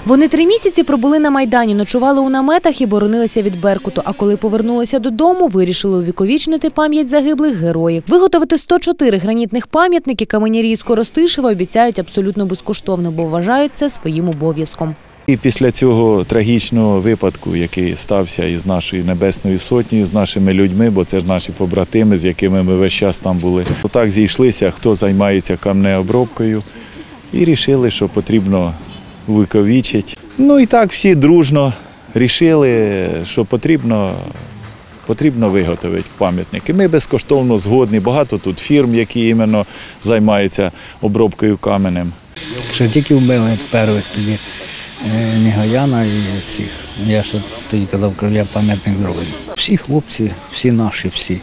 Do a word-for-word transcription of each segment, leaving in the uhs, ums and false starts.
Вони три місяці пробули на Майдані, ночували у наметах і боронилися від Беркуту. А коли повернулися додому, вирішили увіковічнити пам'ять загиблих героїв. Виготовити сто чотири гранітних пам'ятники каменярі з Коростишева обіцяють абсолютно безкоштовно, бо вважають це своїм обов'язком. І після цього трагічного випадку, який стався із нашою Небесною Сотнею, з нашими людьми, бо це ж наші побратими, з якими ми весь час там були. Так зійшлися, хто займається камнеобробкою, і вирішили, що потрібно увіковічити. Ну і так всі дружно вирішили, що потрібно, потрібно виготовити пам'ятники. Ми безкоштовно згодні, багато тут фірм, які іменно займаються обробкою каменем. Що тільки вбили перших тоді Негояна і цих. Я ж тоді казав, що я пам'ятник зроблю. Всі хлопці, всі наші, всі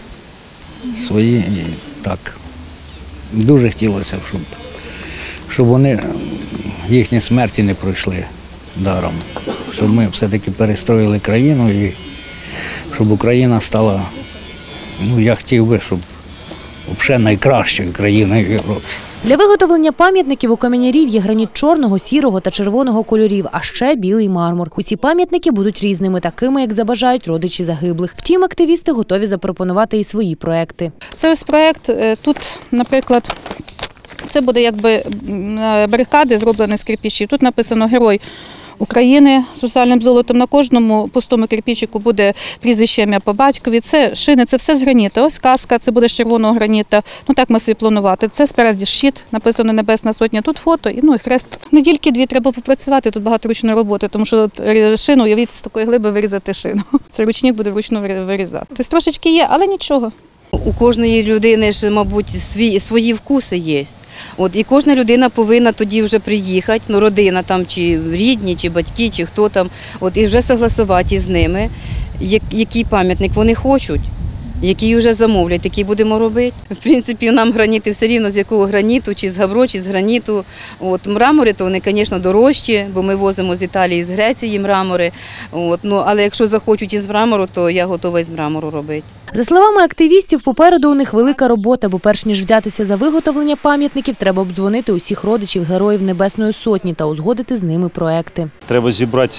свої. І так, дуже хотілося, щоб, щоб вони, їхні смерті не пройшли даром. Щоб ми все-таки перестроїли країну і щоб Україна стала, ну я хотів би, щоб взагалі найкращою країною в Європі. Для виготовлення пам'ятників у каменярів є граніт чорного, сірого та червоного кольорів, а ще білий мармур. Усі пам'ятники будуть різними, такими, як забажають родичі загиблих. Втім, активісти готові запропонувати і свої проекти. Це ось проект, тут, наприклад, це буде якби барикади, зроблені з кирпичів. Тут написано «Герой України» з соціальним золотом. На кожному пустому кирпичику буде прізвище, ім'я по батькові. Це шини, це все з граніту. Ось каска, це буде з червоного граніта. Ну так ми собі планувати. Це спереді щит, написано «Небесна Сотня». Тут фото і ну і хрест. Недільки дві треба попрацювати, тут багато ручної роботи, тому що шину, уявіть, з такої глиби вирізати шину. Це ручник буде вручну вирізати. Тобто трошечки є, але нічого. У кожної людини ж, мабуть, свої, свої вкуси є. От, і кожна людина повинна тоді вже приїхати, ну, родина там, чи рідні, чи батьки, чи хто там, от, і вже согласувати з ними, який пам'ятник вони хочуть, який вже замовлять, такий будемо робити. В принципі, нам граніти все рівно, з якого граніту, чи з гавро, чи з граніту. От, мрамори, то вони, звісно, дорожчі, бо ми возимо з Італії, з Греції мрамори. От, ну, але якщо захочуть із мрамору, то я готова із мрамору робити. За словами активістів, попереду у них велика робота, бо перш ніж взятися за виготовлення пам'ятників, треба обдзвонити усіх родичів Героїв Небесної Сотні та узгодити з ними проекти. Треба зібрати,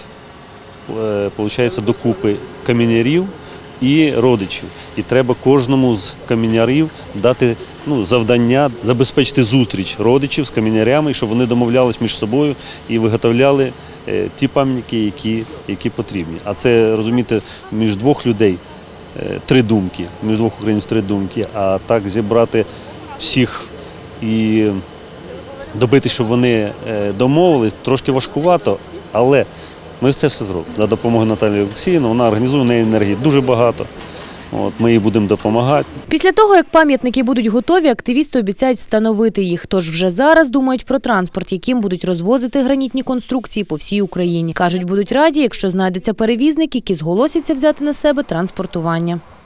виходить, докупи каменярів і родичів. І треба кожному з каменярів дати ну, завдання, забезпечити зустріч родичів з каменярями, щоб вони домовлялись між собою і виготовляли ті пам'ятники, які, які потрібні. А це, розумієте, між двох людей три думки, між двох українців три думки, а так зібрати всіх і добити, щоб вони домовились, трошки важкувато, але ми це все зробимо. За допомогою Наталії Олексіївни, вона організує, в неї енергії дуже багато. От, ми їй будемо допомагати. Після того, як пам'ятники будуть готові, активісти обіцяють встановити їх. Тож вже зараз думають про транспорт, яким будуть розвозити гранітні конструкції по всій Україні. Кажуть, будуть раді, якщо знайдеться перевізник, які зголосяться взяти на себе транспортування.